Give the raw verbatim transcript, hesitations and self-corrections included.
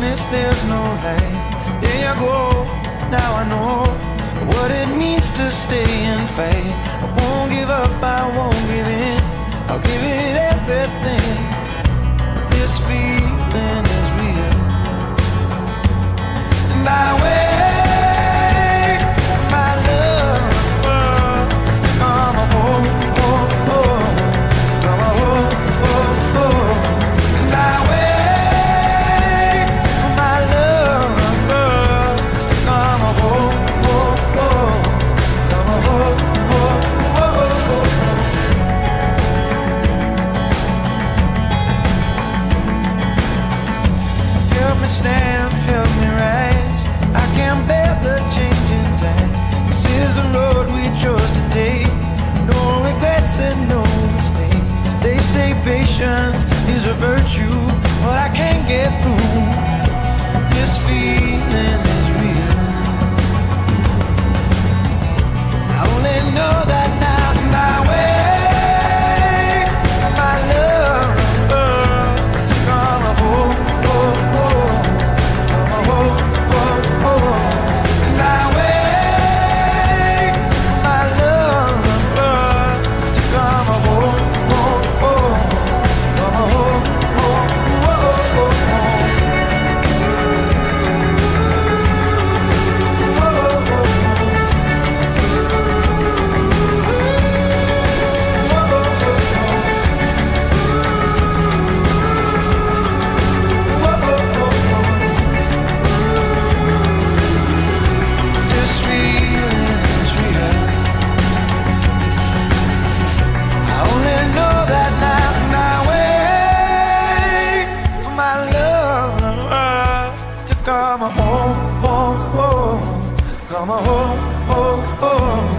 darkness, there's no light. There you go, now I know what it means to stay and fight. I won't give up, I won't give in, I'll give it everything. This feeling is real, and I wait for my love to come home, home, home, come home, home, home. And I wait for my love to come home, home, home, come home, home, home. Help me stand, help me rise, I can't bear the changing tide. This is the road we chose to take, no regrets and no mistake. They say patience is a virtue, but I can't get through. This feeling is real, I only know that now. And I wait for my love to come home, home, home, come home, home, home. And I wait for my love to come home, home, home, come home, home, home, home. This feeling is real, I only know that now. And I wait for my love to come home, home, home, come home, home, home.